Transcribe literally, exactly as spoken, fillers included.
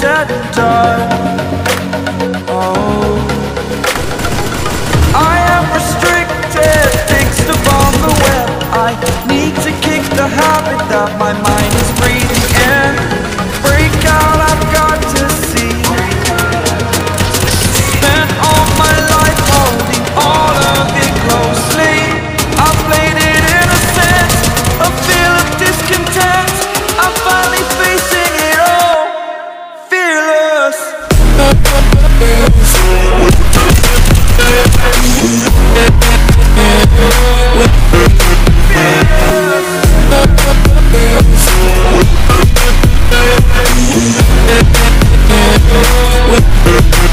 said and done. Oh, I am restricted, fixed upon the web. I need to kick the habit that my mind is breathing in. Break out, I've got to see. Spent all my life holding all of it closely. I played it in a sense, a feel of discontent. I'm finally facing it all, fearless. Fearless.